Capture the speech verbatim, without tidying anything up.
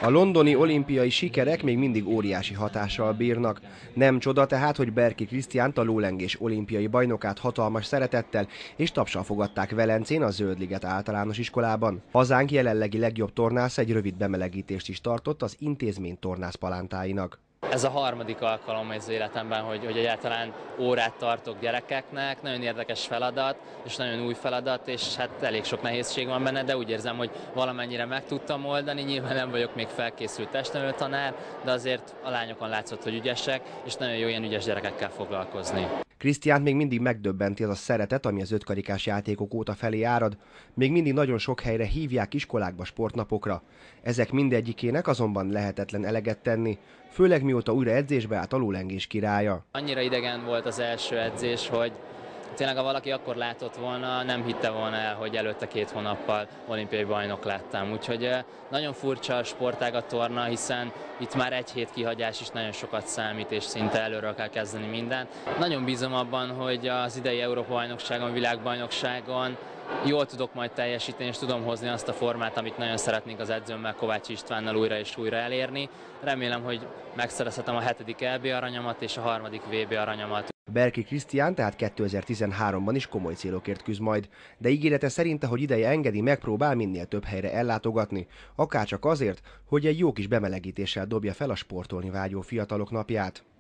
A londoni olimpiai sikerek még mindig óriási hatással bírnak. Nem csoda tehát, hogy Berki Krisztiánt, a lólengés olimpiai bajnokát hatalmas szeretettel és tapssal fogadták Velencén, a Zöldliget általános iskolában. Hazánk jelenlegi legjobb tornász egy rövid bemelegítést is tartott az intézmény tornász palántáinak. Ez a harmadik alkalom az életemben, hogy, hogy egyáltalán órát tartok gyerekeknek, nagyon érdekes feladat, és nagyon új feladat, és hát elég sok nehézség van benne, de úgy érzem, hogy valamennyire meg tudtam oldani, nyilván nem vagyok még felkészült testnevelő tanár, de azért a lányokon látszott, hogy ügyesek, és nagyon jó ilyen ügyes gyerekekkel foglalkozni. Krisztiánt még mindig megdöbbenti az a szeretet, ami az ötkarikás játékok óta felé árad. Még mindig nagyon sok helyre hívják iskolákba, sportnapokra. Ezek mindegyikének azonban lehetetlen eleget tenni, főleg mióta újra edzésbe állt a lólengés királya. Annyira idegen volt az első edzés, hogy tényleg, ha valaki akkor látott volna, nem hitte volna el, hogy előtte két hónappal olimpiai bajnok lettem. Úgyhogy nagyon furcsa a sportág a torna, hiszen itt már egy hét kihagyás is nagyon sokat számít, és szinte előről kell kezdeni mindent. Nagyon bízom abban, hogy az idei Európa-bajnokságon, világbajnokságon jól tudok majd teljesíteni, és tudom hozni azt a formát, amit nagyon szeretnénk az edzőmmel, Kovács Istvánnal újra és újra elérni. Remélem, hogy megszerezhetem a hetedik é bé aranyamat és a harmadik vé bé aranyamat. Berki Krisztián tehát kétezer-tizenháromban is komoly célokért küzd majd, de ígérete szerinte, hogy ideje engedi, megpróbál minél több helyre ellátogatni, akárcsak azért, hogy egy jó kis bemelegítéssel dobja fel a sportolni vágyó fiatalok napját.